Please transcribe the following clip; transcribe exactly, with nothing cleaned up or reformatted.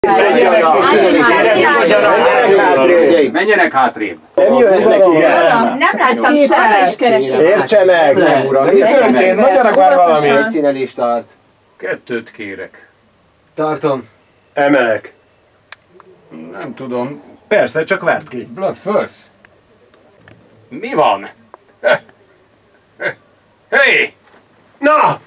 Menjenek hátrébb! Nem jöhetnek ilyen! Nem láttam sehol is keresem. Értse meg! Mi történt? Mondjanak már valamit! Színelistát. Kettőt kérek. Tartom. Emelek. Nem tudom. Persze, csak várt ki. Blood first. Mi van? Hé! Na!